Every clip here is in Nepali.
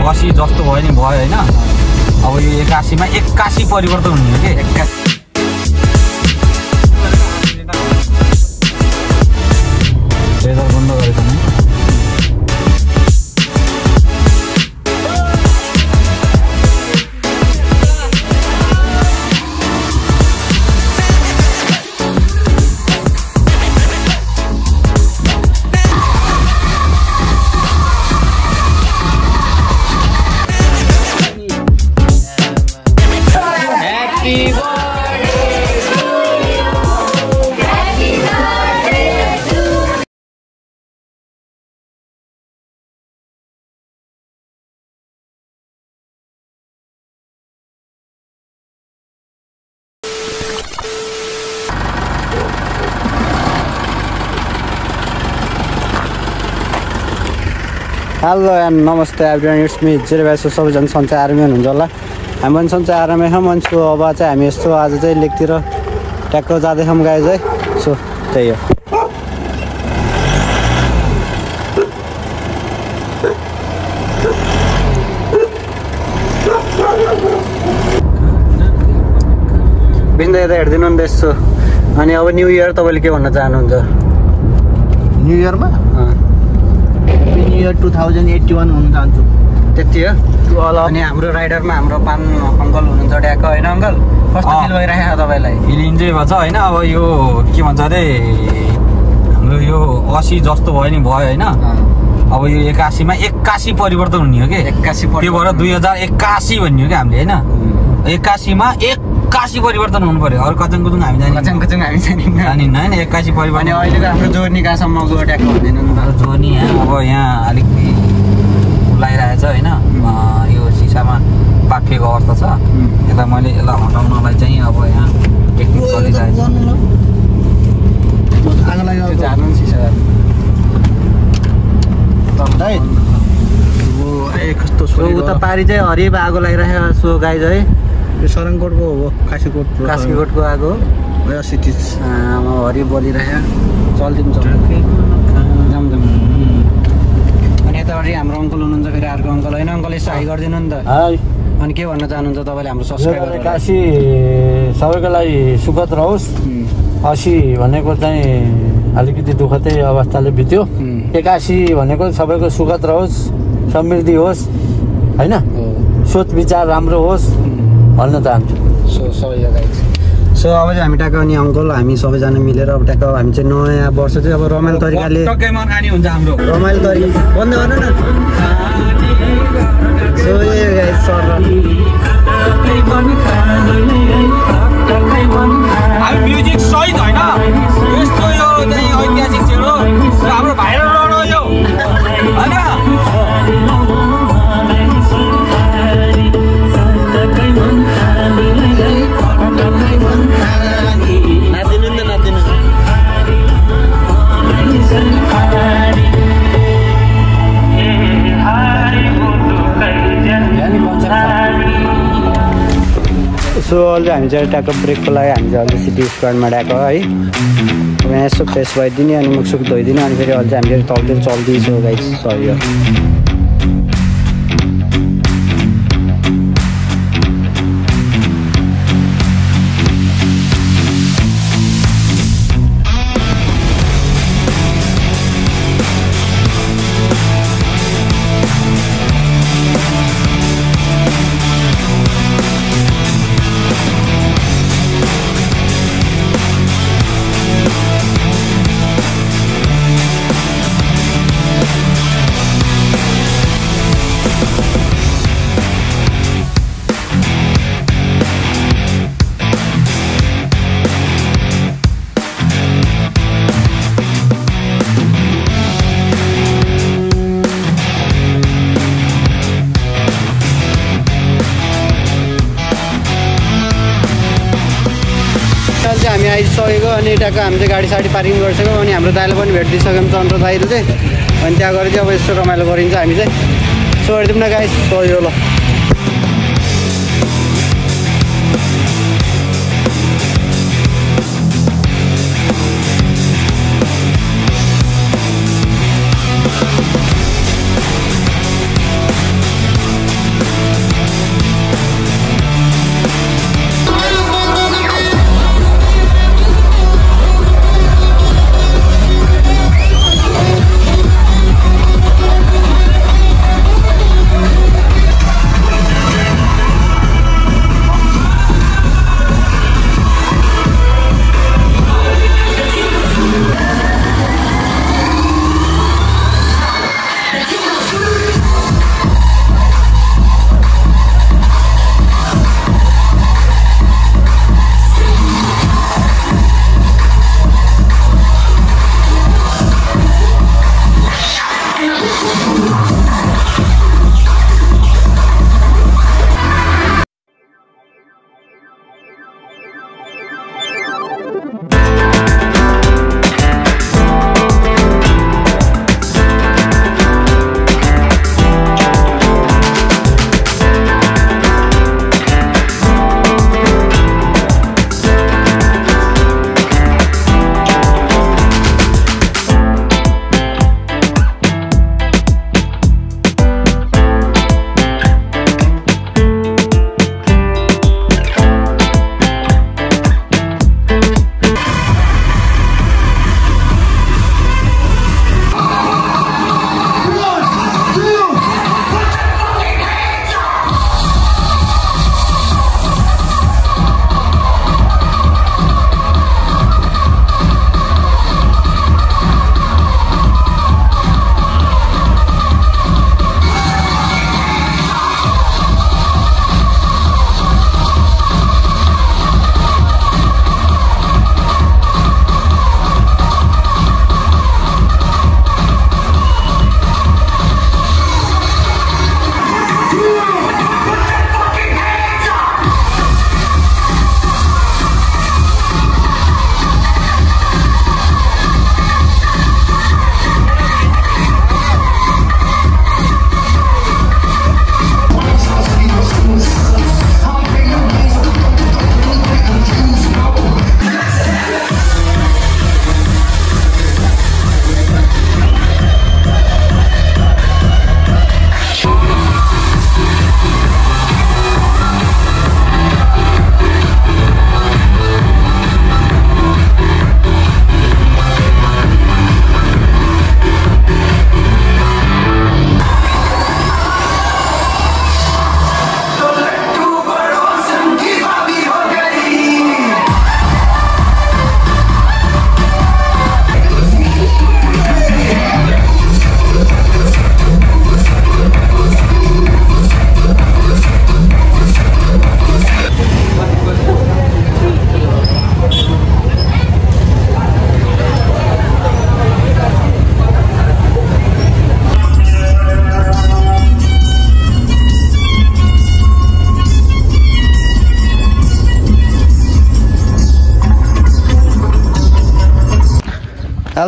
80 जस्तो भयो नि भयो हैन। अब यो 81 मा 81 परिवर्तन हुने हो के 81 लेजर बन्द गरेको नि। हेलो एन्ड नमस्ते एभ्रिवान, इट्स मी जेरो भाइ। सबैजना सन्चै आरामै हुनुहुन्छ होला। हामी पनि सन्चै आरामै छौँ। मान्छेको अब चाहिँ हामी यस्तो आज चाहिँ लेकतिर ट्याक्क जाँदैछौँ गाइज है। सो त्यही हो। बिन्दा यता हेरिदिनु नि त यसो। अनि अब न्यु इयर तपाईँले के भन्न चाहनुहुन्छ? न्यु इयरमा न्यु इयर 2081 हुन चाहन्छु। त्यति हो। अनि हाम्रो राइडरमा हाम्रो पान अङ्कल हुनुहुन्छ ट्याक्क होइन अङ्कल? कस्तो फिल भइरहेको छ तपाईँलाई? फिल इन्जोय भन्छ होइन। अब यो के भन्छ अरे हाम्रो यो 80 जस्तो भयो नि भयो होइन। अब यो 81 मा 81 परिवर्तन हुने हो कि 81 त्यो भएर 2081 भन्ने हो कि हामीले होइन। 81 मा 81 परिवर्तन हुनु पर्यो। अरू कचङ कुचुङ हामी कचङ हामी जानिन्न होइन। 81 परिवर्तन। अनि अहिलेको हाम्रो जोर्नी कहाँसम्म गयो ट्याक्क भन्दैन नि त? जोर्नी अब यहाँ अलिक लगाइरहेछ होइन। यो सिसामा पाकिएको अवस्था छ। यता मैले यसलाई हटाउनलाई चाहिँ अब यहाँ टेक्निक चलिरहेछ। जानु नि सिसा कस्तो उता पारी चाहिँ हरियो आगो लागिरहेको सो गाइज है। यो सरङकोटको हो, कास्कीकोटको आगो हरियो बलिरहेको चल्दिन्छ। अनि यतापट्टि हाम्रो अङ्कल हुनुहुन्छ फेरि अर्को अङ्कल होइन। अङ्कल यसो हाई गरिदिनु नि त। अनि के भन्न चाहनुहुन्छ तपाईँले हाम्रो सब्सक्राइबर? 81 सबैको लागि सुखद रहोस्। 80 भनेको चाहिँ अलिकति दुःखदै अवस्थाले बित्यो। 81 भनेको सबैको सुखद रहोस्, समृद्धि होस् होइन, सोच विचार राम्रो होस् भन्न चाहन्छु। सो अब चाहिँ हामी ट्याक्क अनि अङ्कल हामी सबैजना मिलेर अब ट्याक्क हामी चाहिँ नयाँ वर्ष चाहिँ अब रमाइलो तरिकाले हुन्छ हाम्रो रमाइलो तरिका बन्द गर्नु न। सो म्युजिक सहित होइन यस्तो यो चाहिँ ऐतिहासिक छेड हो। हाम्रो भाइरल रड हो यो होइन। सो अहिले हामी चाहिँ ट्याक्क ब्रेकको लागि हामी चाहिँ अहिले सिटी स्क्वाडमा ड्याएको है। अब यहाँ यसो फ्रेस भइदिने अनि मुखसुख धोइदिने अनि फेरि अहिले चाहिँ हामी तलतिर चल्दैछौँ गाइस। सही हो। हामी आइसकेको अनि ट्याक्क हामी चाहिँ गाडी साडी पार्किङ गरिसक्यौँ। अनि हाम्रो दाइले पनि भेटिदिइसक्यौँ चन्द्र दाइले चाहिँ। अनि त्यहाँ गएर चाहिँ अब यस्तो रमाइलो गरिन्छ हामी चाहिँ। सो हेरिदिउँ न गाइस। सो यो ल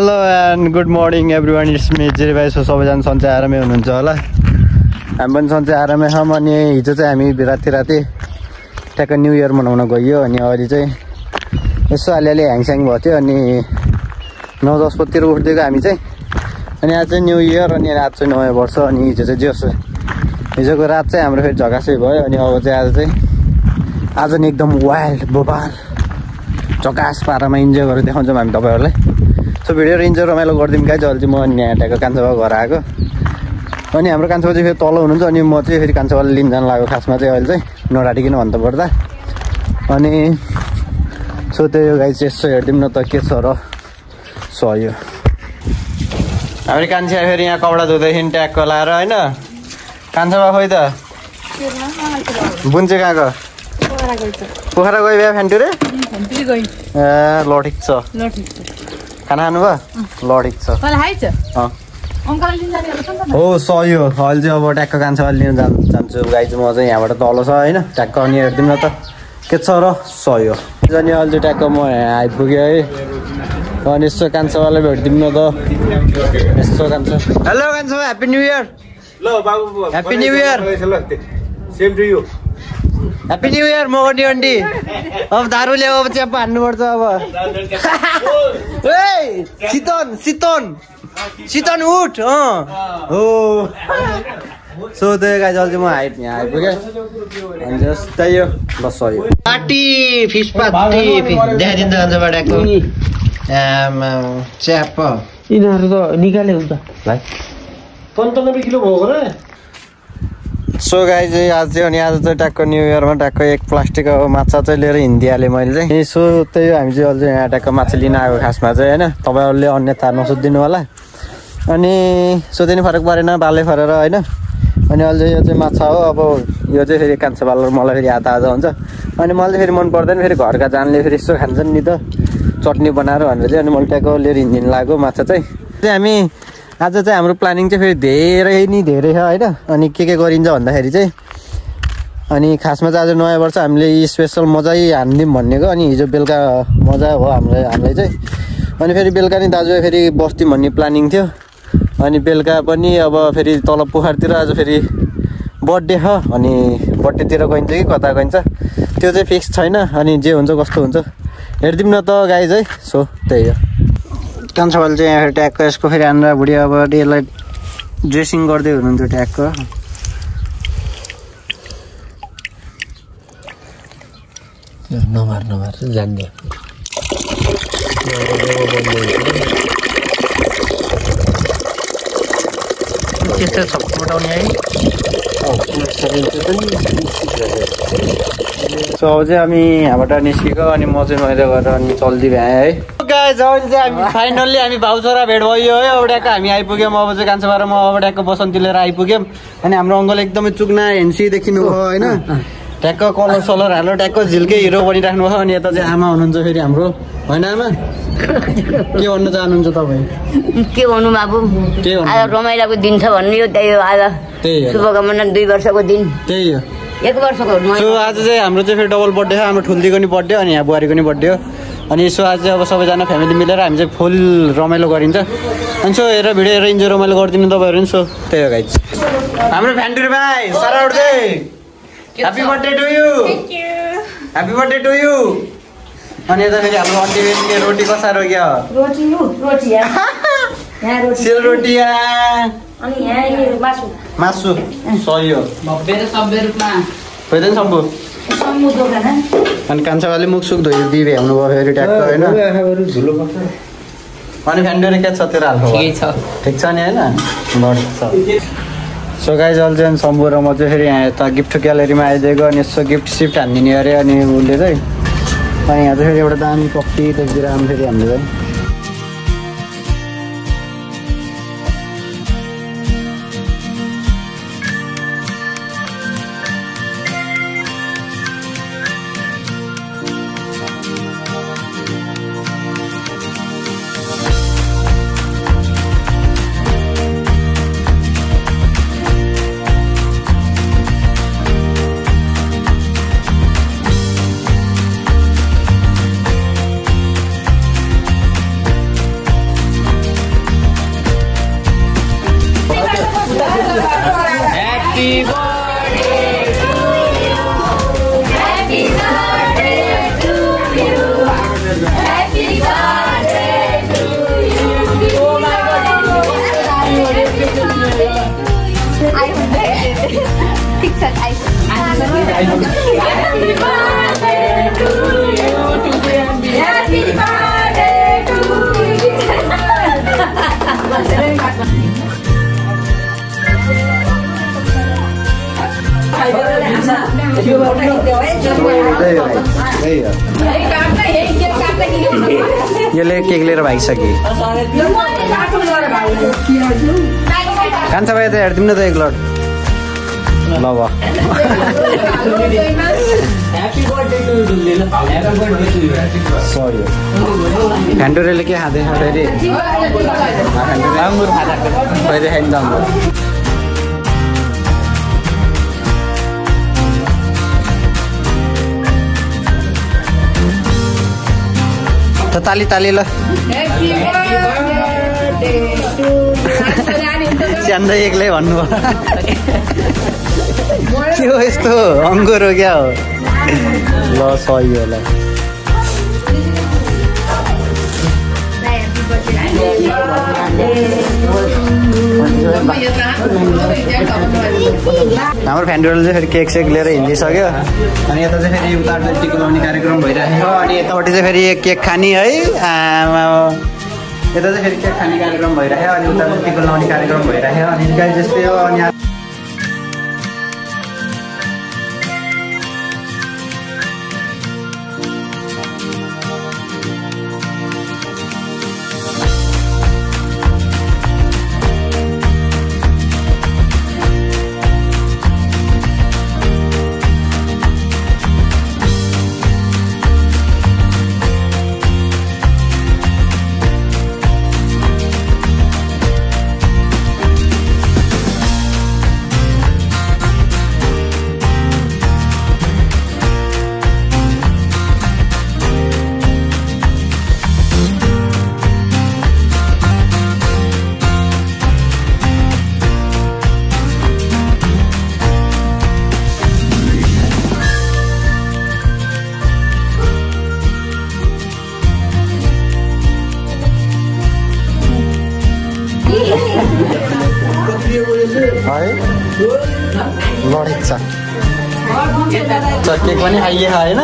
hello and good morning everyone it's me Jerry भाइ। सो सबैजना सन्चै आरामै हुनुहुन्छ होला। हामी पनि सन्चै आरामै छौँ। अनि हिजो चाहिँ हामी राति ट्याक्क न्यु इयर मनाउन गयो। अनि अहिले चाहिँ यसो अलिअलि ह्याङस्याङ भएको थियो। अनि 9-10 बजीतिर उठिदिएको हामी चाहिँ। अनि आज चाहिँ न्यु इयर अनि आज चाहिँ नयाँ वर्ष। अनि हिजो चाहिँ जे हिजोको रात चाहिँ हाम्रो फेरि झकासै भयो। अनि अब चाहिँ आज नि एकदम वाइल्ड बोबाल झकास पारामा इन्जोय गरेर देखाउँछौँ हामी तपाईँहरूलाई। सो भिडियो इन्जोय रमाइलो गरिदिउँ गाइज। अहिले चाहिँ म यहाँ ट्याक्क कान्छाबा घर आएको। अनि हाम्रो कान्छाबा चाहिँ फेरि तल हुनुहुन्छ। अनि म चाहिँ फेरि कान्छाबालाई लिन जानु लाग्यो खासमा चाहिँ अहिले चाहिँ नडाटिकन भन्दा पर्दा। अनि सो त्यही हो गाइज, यसो हेरिदिउँ न त के छ र सयो। हाम्रो कान्छा फेरि यहाँ कपडा धुँदैछन् ट्याक्क लाएर होइन। कान्छाबा खोइ त बुन चाहिँ कहाँ गयो? पोखरा गयो बिहा फ्यान्टु रे? ए ल ठिक छ। खाना खानुभयो? ल ठिक छ। हो सयो। अहिले चाहिँ अब ट्याक्क कान्छा लिन जान्छु गाई चाहिँ। म चाहिँ यहाँबाट तल छ होइन ट्याक्क। अनि हेरिदिउँ न त के छ र सयो। अनि अहिले चाहिँ ट्याक्क म यहाँ आइपुगेँ है। अनि यसो कान्छावालाई भेटिदिउँ न त। यसो कान्छा, हेलो कान्छा, ह्याप्पी न्यु इयर। ल बाबु happy new year. Same to you. Happy new year मोगटी अन्टी। अब दारू ल्याऊ, अब च्याप्पा हान्नुपर्छ अब। ए सितन उठ। हो सो त्यही गाइज अहिले म यहाँ आइपुगेँ। अनि जस्तै यो बस यो पार्टी फिस पार्टी देखाइदिन्छ कान्छाबाटाको च्याप। यिनीहरू त निकाले हुन्छ भाइ 95 किलो भएको र। सो गाई चाहिँ आज चाहिँ अनि आज चाहिँ ट्याक्क न्यु इयरमा ट्याक्क एक प्लास्टिक माछा चाहिँ लिएर हिँडिहालेँ मैले चाहिँ। सो त्यही हो, हामी चाहिँ अहिले यहाँ ट्याक्क माछा लिन आएको खासमा चाहिँ होइन। तपाईँहरूले अन्यथा नसोधिदिनु होला। अनि सोधे नि फरक परेन, बालै फरेर होइन। अनि अहिले यो चाहिँ माछा हो। अब यो चाहिँ फेरि कान्छा बाल मलाई फेरि आधा हुन्छ। अनि मलाई फेरि मन पर्दैन, फेरि घरका जानले फेरि यसो खान्छन् नि त चटनी बनाएर भनेर चाहिँ। अनि मैले ट्याक्क लिएर हिँडिदिनु लाग्यो माछा चाहिँ। हामी आज चाहिँ हाम्रो प्लानिङ चाहिँ फेरि धेरै छ होइन। अनि के गरिन्छ भन्दाखेरि चाहिँ अनि खासमा चाहिँ आज नयाँ वर्ष हामीले स्पेसल मजै हानिदिउँ भनेको। अनि हिजो बेलुका मजा हो हामीलाई चाहिँ। अनि फेरि बेलुका नि दाजु फेरि बस्ती भन्ने प्लानिङ थियो। अनि बेलुका पनि अब फेरि तल पोखरतिर आज फेरि बर्थडे छ। अनि बर्थडेतिर गइन्छ कि कता गइन्छ त्यो चाहिँ फिक्स छैन। अनि जे हुन्छ कस्तो हुन्छ हेरिदिउँ न त गाइज है। सो त्यही हो। कान्छाबाले चाहिँ यहाँ फेरि ट्याक्क यसको फेरि आन्द्रा बुढी अब यसलाई ड्रेसिङ गर्दै हुनुहुन्छ ट्याक्क। नमार जान्ने त्यस्तो छपटाउने है। सो अब चाहिँ हामी यहाँबाट निस्केको। अनि म चाहिँ मैले गरेर अनि चल्दी भ्याएँ है। गाइज अहिले चाहिँ हामी फाइनल्ली हामी भाउ छोरा भेट भयो है। अब ट्याक्क हामी आइपुग्यौँ। अब चाहिँ कान्छाबाट म अब ट्याक्क बसन्ती लिएर आइपुग्यौँ। अनि हाम्रो अङ्कल एकदमै चुक्ना हेन्सी देखिनु भयो होइन। ट्याक्क कलर सलर हालेर ट्याक्क झिल्के हिरो बनिराख्नु भयो। अनि यता चाहिँ आमा हुनुहुन्छ फेरि हाम्रो होइन। आमा के भन्न चाहनुहुन्छ तपाईँ? के भन्नु बाबु, आज रमाइलोको दिन छ भन्नु। यो त्यही हो आज शुभकामना 2 वर्षको दिन। त्यही हो 1 वर्षको। सो आज चाहिँ हाम्रो चाहिँ फेरि डबल बर्थडे छ। हाम्रो ठुल्दीको नि बर्थडे अनि यहाँ बुहारीको नि बर्थडे हो। अनि यसो आज चाहिँ अब सबैजना फ्यामिली मिलेर हामी चाहिँ फुल रमाइलो गरिन्छ। अनि सो हेरेर भिडियो हेरेर इन्जोय रमाइलो गरिदिनु तपाईँहरू नि। सो त्यही हो गाइज। हाम्रो फ्यान्टुरी भाइ सारा उठ्दै happy birthday to you. Happy birthday to you. अनि यता फेरि हाम्रो अन्टी बेटी रोटी कसारो क्या सेल रोटी मासु सही हो। खोइदैन सम्भव। अनि कान्छावाले मुख सुख धोइदिए भ्याउनु भयो फेरि ट्याक्क होइन। अनि फ्यान्डोले के छ तेरो हालको? ठिक छ नि होइन। सो गाइज अहिले चाहिँ शम्भु र म चाहिँ फेरि यहाँ यता गिफ्ट ग्यालेरीमा आइदिएको। अनि यसो गिफ्ट सिफ्ट हानिदिने अरे। अनि उसले चाहिँ अनि यहाँ चाहिँ फेरि एउटा दामी कप्टी देख्दिएर आउनु फेरि हामीले चाहिँ यसले केक लिएर भागिसके खान्छ भाइ त हेरिदिउँ न त एक लट ल भयो फ्यान्टोरेले के खाँदैछ फेरि फेरि खाइन्छ त ताली ताली ल स्यान्दै एक्लै भन्नुभयो के हो यस्तो अङ्गुर हो क्या हो ल सही होला हाम्रो फ्यान्डोरले चाहिँ फेरि केक सेक लिएर हिँडिसक्यो अनि यता चाहिँ फेरि उता टिका लगाउने कार्यक्रम भइरहेको अनि यतापट्टि चाहिँ फेरि केक खाने है यता चाहिँ फेरि केक खाने कार्यक्रम भइरहेको अनि उता टिका लगाउने कार्यक्रम भइरहेको अनि गाई जस्तै हो अनि लडेको छ केक पनि खाइए होइन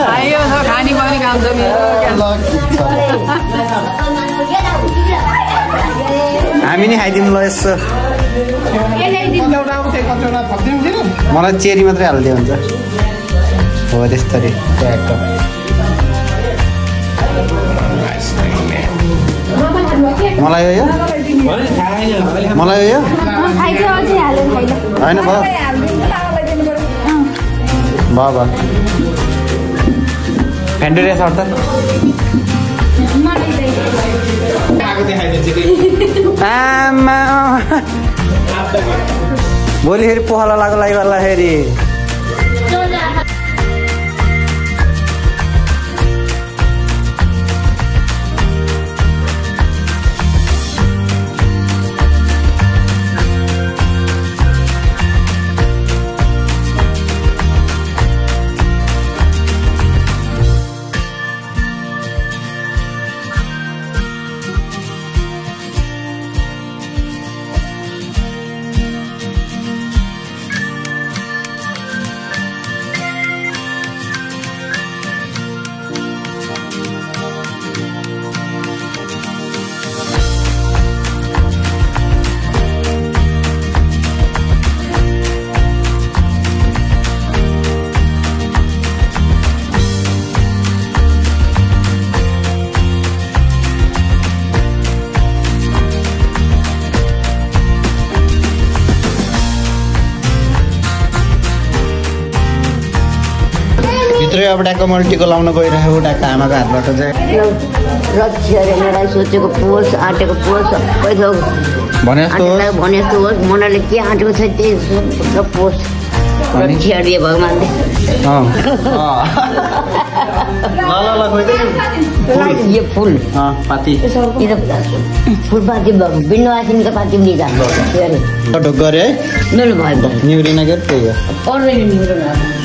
हामी नि खाइदिउँ ल यसो मलाई चेरी मात्रै हालिदियो हुन्छ हो त्यस्तरी मलाई यो मलाई यो होइन भयो भयो फ्यान्टोरिया सर्ट त आमा भोलि फेरि पोखला लाग्यो गर्दाखेरि अब ट्याक्क मल्टीको लाउन गइरहेको ट्याक्क आमाको हातबाट चाहिँ सोचेको पोस आँटेको पोस सबै थोक भने जस्तो होस् मनले के आँटेको छ त्यही पोस रक्षिया भगवान्ले यो फुल पाती फुलपाती बिन्नु आसिमको पाती पनि जान्छ ढोक गरे है मेरो भयो निउरिन गएर त्यही हो पर्दैन